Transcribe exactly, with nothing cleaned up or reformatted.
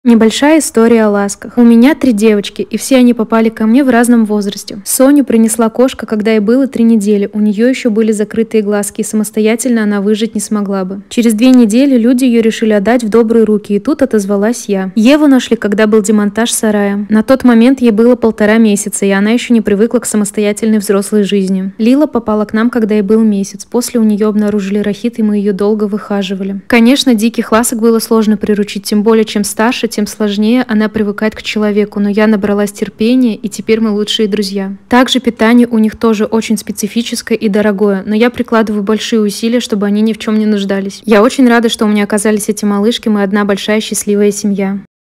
Небольшая история о ласках. У меня три девочки, и все они попали ко мне в разном возрасте. Соню принесла кошка, когда ей было три недели. У нее еще были закрытые глазки, и самостоятельно она выжить не смогла бы. Через две недели люди ее решили отдать в добрые руки, и тут отозвалась я. Еву нашли, когда был демонтаж сарая. На тот момент ей было полтора месяца, и она еще не привыкла к самостоятельной взрослой жизни. Лила попала к нам, когда ей был месяц. После у нее обнаружили рахит, и мы ее долго выхаживали. Конечно, диких ласок было сложно приручить, тем более чем старше, тем сложнее она привыкает к человеку, но я набралась терпения, и теперь мы лучшие друзья. Также питание у них тоже очень специфическое и дорогое, но я прикладываю большие усилия, чтобы они ни в чем не нуждались. Я очень рада, что у меня оказались эти малышки, мы одна большая счастливая семья.